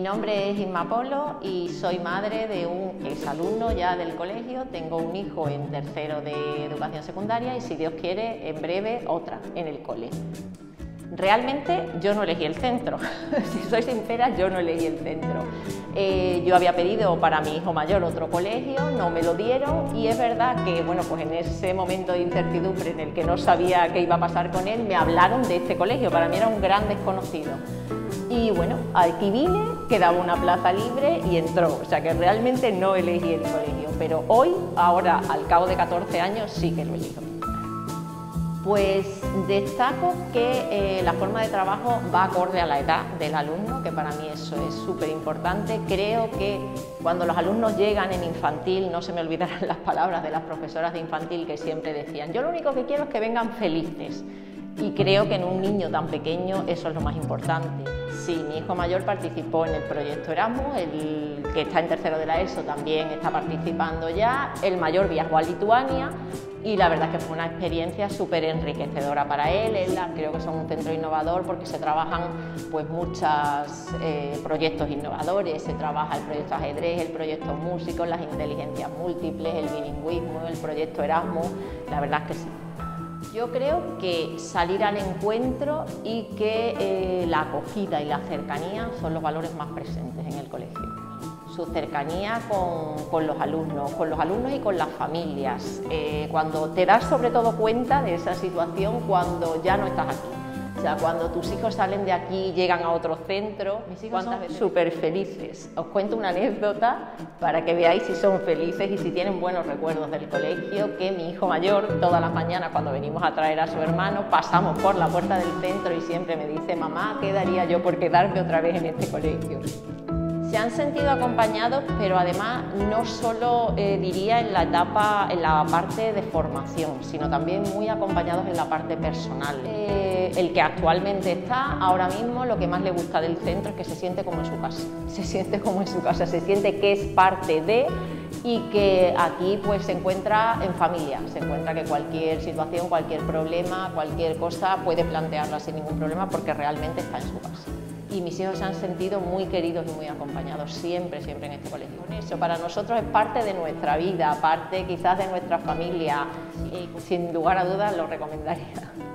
nombre es Inma Polo y soy madre de un exalumno ya del colegio. Tengo un hijo en tercero de educación secundaria y, si Dios quiere, en breve otra en el cole. Realmente yo no elegí el centro, si soy sincera, yo no elegí el centro. Yo había pedido para mi hijo mayor otro colegio, no me lo dieron y es verdad que, bueno, pues en ese momento de incertidumbre en el que no sabía qué iba a pasar con él, me hablaron de este colegio. Para mí era un gran desconocido. Y bueno, aquí vine, quedaba una plaza libre y entró, o sea que realmente no elegí el colegio, pero hoy, ahora, al cabo de 14 años, sí que lo elijo. Pues destaco que la forma de trabajo va acorde a la edad del alumno, que para mí eso es súper importante. Creo que cuando los alumnos llegan en infantil, no se me olvidarán las palabras de las profesoras de infantil que siempre decían: yo lo único que quiero es que vengan felices. Y creo que en un niño tan pequeño eso es lo más importante. Sí, mi hijo mayor participó en el proyecto Erasmus, el que está en tercero de la ESO también está participando ya, el mayor viajó a Lituania y la verdad es que fue una experiencia súper enriquecedora para él. Creo que son un centro innovador porque se trabajan pues muchos proyectos innovadores, se trabaja el proyecto ajedrez, el proyecto músico, las inteligencias múltiples, el bilingüismo, el proyecto Erasmus, la verdad es que sí. Yo creo que salir al encuentro y que la acogida y la cercanía son los valores más presentes en el colegio. Su cercanía con los alumnos y con las familias. Cuando te das sobre todo cuenta de esa situación cuando ya no estás aquí. O sea, cuando tus hijos salen de aquí y llegan a otro centro, mis hijos son súper felices. Os cuento una anécdota para que veáis si son felices y si tienen buenos recuerdos del colegio, que mi hijo mayor, todas las mañanas cuando venimos a traer a su hermano, pasamos por la puerta del centro y siempre me dice: mamá, ¿qué daría yo por quedarme otra vez en este colegio? Se han sentido acompañados, pero además no solo diría en la parte de formación, sino también muy acompañados en la parte personal. El que actualmente está, ahora mismo, lo que más le gusta del centro es que se siente como en su casa. Se siente como en su casa, se siente que es parte de, y que aquí pues se encuentra en familia, se encuentra que cualquier situación, cualquier problema, cualquier cosa puede plantearla sin ningún problema porque realmente está en su casa. Y mis hijos se han sentido muy queridos y muy acompañados siempre en este colegio. Eso para nosotros es parte de nuestra vida, parte quizás de nuestra familia y sin lugar a dudas lo recomendaría.